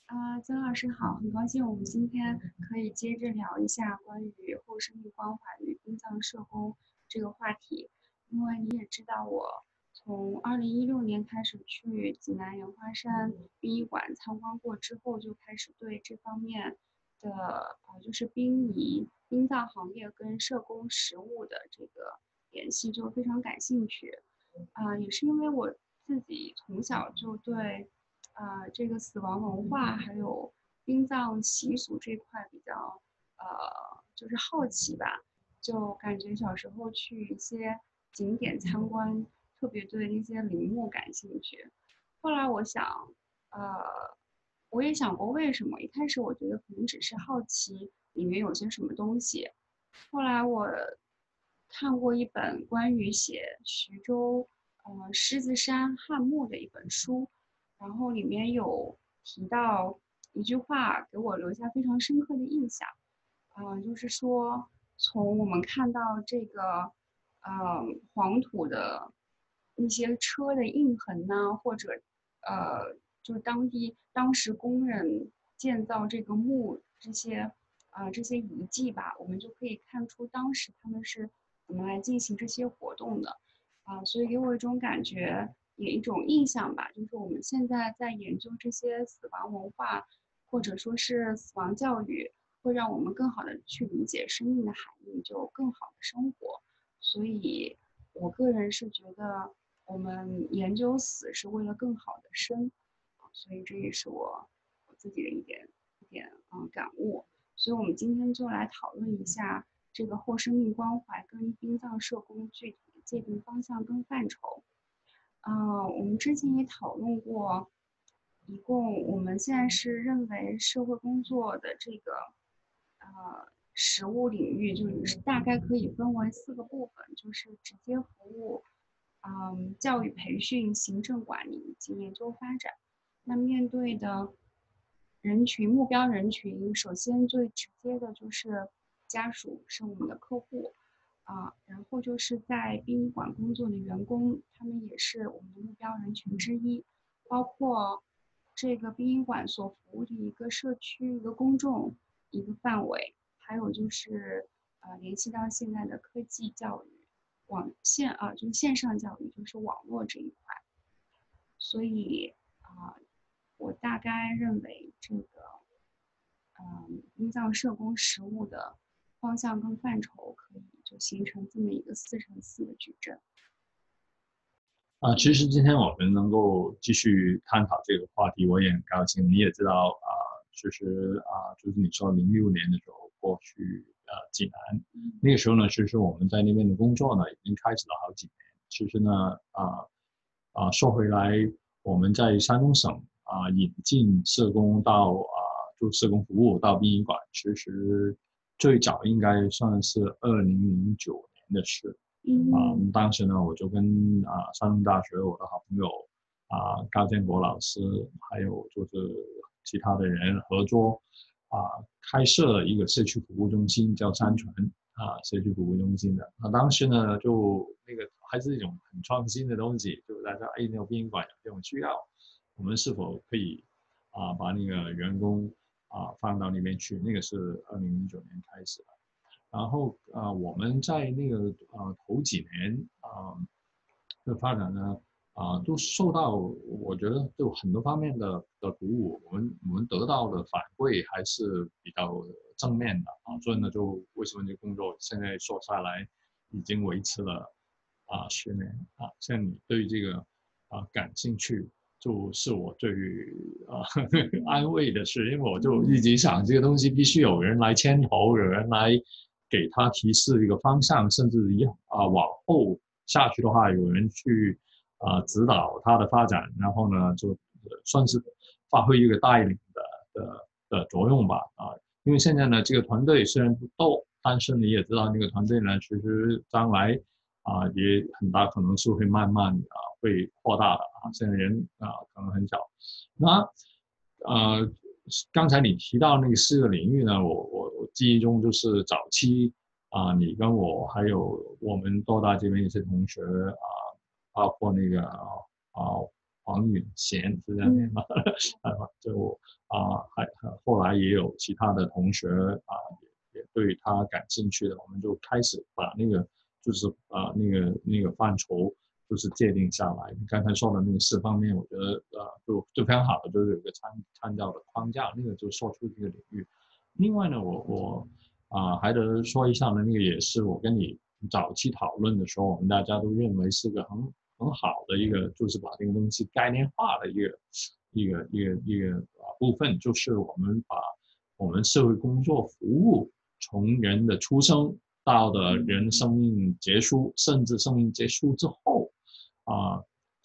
曾老师好，很高兴我们今天可以接着聊一下关于后生命关怀与殡葬社工这个话题。因为你也知道，我从2016年开始去济南莲花山殡仪馆参观过之后，就开始对这方面的就是殡仪、殡葬行业跟社工实务的这个联系就非常感兴趣。也是因为我自己从小就对这个死亡文化还有殡葬习俗这块比较就是好奇吧，就感觉小时候去一些景点参观，特别对那些陵墓感兴趣。后来我想，我也想过为什么，一开始我觉得可能只是好奇里面有些什么东西，后来我看过一本关于写徐州狮子山汉墓的一本书，然后里面有提到一句话，给我留下非常深刻的印象。就是说从我们看到这个黄土的一些车的印痕呐、或者就是当时工人建造这个墓这些遗迹吧，我们就可以看出当时他们是怎么来进行这些活动的。所以给我一种感觉，也一种印象吧，就是我们现在在研究这些死亡文化，或者说是死亡教育，会让我们更好的去理解生命的含义，就更好的生活。所以，我个人是觉得，我们研究死是为了更好的生，所以这也是我自己的一点感悟。所以我们今天就来讨论一下这个后生命关怀跟殡葬社工具体的界定方向跟范畴。我们之前也讨论过，一共我们现在是认为社会工作的这个实务领域，就是大概可以分为4个部分，就是直接服务，教育培训、行政管理以及研究发展。那面对的人群，目标人群，首先最直接的就是家属，是我们的客户。然后就是在殡仪馆工作的员工，他们也是我们的目标人群之一，包括这个殡仪馆所服务的一个社区、一个公众、一个范围，还有就是联系到现在的科技教育、就是线上教育，就是网络这一块。所以我大概认为这个殡葬社工实务的方向跟范畴可以就形成这么一个4×4的矩阵。 其实今天我们能够继续探讨这个话题，我也很高兴。你也知道其实就是你说06年的时候过去济南，那个时候呢，其实我们在那边的工作呢已经开始了好几年。其实呢，说回来，我们在山东省引进社工到就社工服务到殡仪馆，其实最早应该算是2009年的事。当时呢，我就跟山东大学我的好朋友高建国老师，还有就是其他的人合作开设了一个社区服务中心，叫山泉社区服务中心的。当时呢，就那个还是一种很创新的东西，就大家那个殡仪馆有这种需要，我们是否可以把那个员工放到那边去？那个是2009年开始的。然后我们在那个头几年的发展呢，都受到我觉得就很多方面的鼓舞，我们得到的反馈还是比较正面的所以呢，就为什么这个工作现在说下来已经维持了10年像你对这个感兴趣。就是我最安慰的事，因为我就一直想这个东西必须有人来牵头，有人来给他提示一个方向，甚至往后下去的话，有人去指导他的发展，然后呢就算是发挥一个带领的作用吧因为现在呢这个团队虽然不多，但是你也知道那个团队呢其实将来也很大可能是会慢慢会扩大的现在人可能很少。那呃刚才你提到那个4个领域呢，我记忆中就是早期你跟我还有我们多大这边一些同学包括那个黄允贤是这样念吗？就后来也有其他的同学也对他感兴趣的，我们就开始把那个就是那个范畴就是界定下来。你刚才说的那个4方面，我觉得就非常好的，就是有一个参照的框架，那个就说出这个领域。另外呢，我还得说一下呢，那个也是我跟你早期讨论的时候，我们大家都认为是个很好的一个，就是把这个东西概念化的一个部分，就是我们把我们社会工作服务从人的出生到的人生命结束，甚至生命结束之后，啊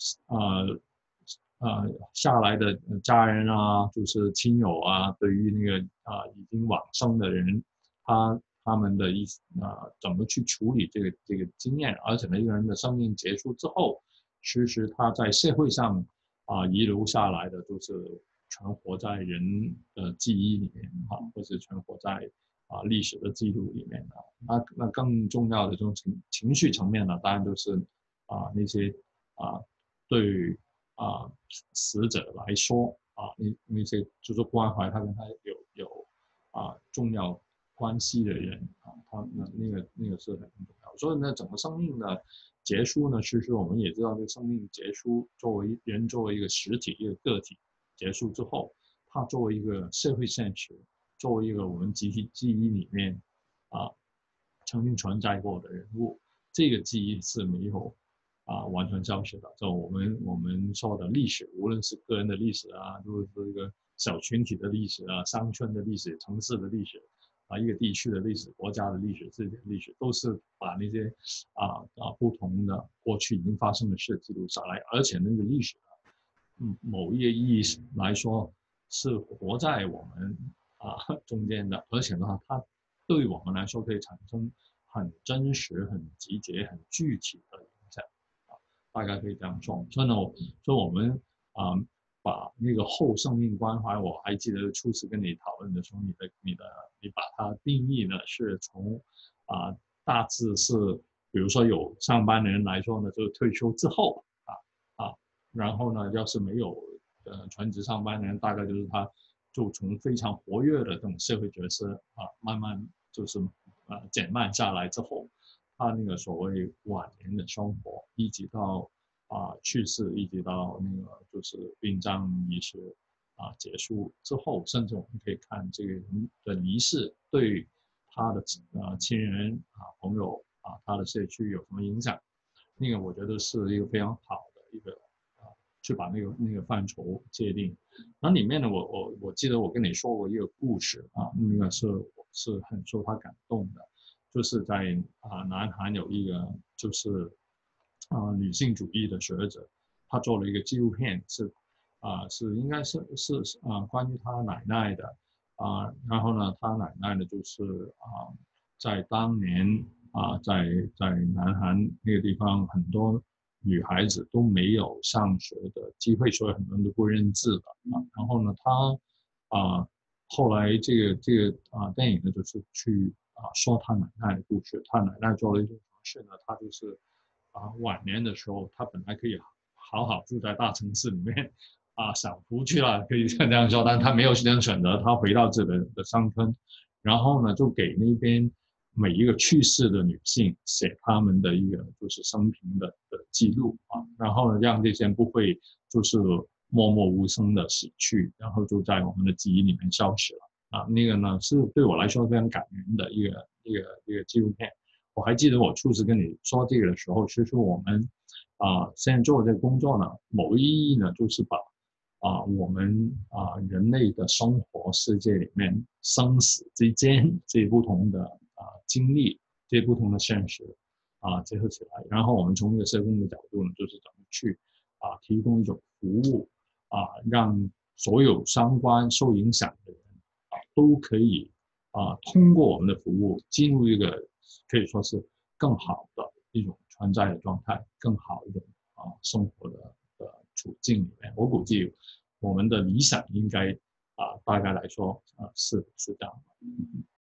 下来的家人啊，就是亲友啊，对于那个已经往生的人，他们的怎么去处理这个经验，而且呢，一个人的生命结束之后，其实他在社会上遗留下来的，就是存活在人的记忆里面或者存活在历史的记录里面那更重要的这种情绪层面呢，当然就是那些对死者来说那些就是关怀他跟他有重要关系的人他那个是很重要。所以呢，整个生命的结束呢，其实我们也知道，这个生命结束作为一个实体一个个体结束之后，它作为一个社会现实，作为一个我们集体记忆里面曾经存在过的人物，这个记忆是没有完全消失的。就我们说的历史，无论是个人的历史就是一个小群体的历史乡村的历史、城市的历史一个地区的历史、国家的历史、世界的历史，都是把那些不同的过去已经发生的事记录下来，而且那个历史某一个意义来说是活在我们中间的，而且呢，它对我们来说可以产生很真实、很集结、很具体的影响大概可以这样说。所以呢，我们把那个后生命关怀，我还记得初次跟你讨论的时候，你把它定义呢是从大致是，比如说有上班的人来说呢，就是退休之后然后呢，要是没有全职上班的人，大概就是他就从非常活跃的这种社会角色慢慢就是减慢下来之后，他那个所谓晚年的生活，一直到去世，一直到那个就是殡葬仪式结束之后，甚至我们可以看这个人的离世对他的亲人朋友他的社区有什么影响，那个我觉得是一个非常好的一个去把那个范畴界定。那里面呢，我记得我跟你说过一个故事那个我是很受他感动的，就是在南韩有一个就是女性主义的学者，他做了一个纪录片，是应该是关于他奶奶的然后呢，他奶奶呢就是在当年在南韩那个地方，很多女孩子都没有上学的机会，所以很多人都不认字的然后呢，他后来这个电影呢，就是去说他奶奶的故事。他奶奶做了一件什么事呢？他就是晚年的时候，他本来可以好好住在大城市里面享福去了，可以这样说，但他没有这样选择，他回到自己的乡村，然后呢，就给那边每一个去世的女性写他们的一个就是生平的记录然后呢，让这些人不会就是默默无声的死去，然后就在我们的记忆里面消失了那个呢是对我来说非常感人的一个纪录片。我还记得我初次跟你说这个的时候，其实我们现在做的这个工作呢，某个意义呢，就是把我们人类的生活世界里面生死之间这不同的经历，这不同的现实结合起来，然后我们从一个社工的角度呢，就是怎么去提供一种服务让所有相关受影响的人都可以通过我们的服务进入一个可以说是更好的一种存在的状态，更好一种生活的处境里面。我估计我们的理想应该大概来说是这样的。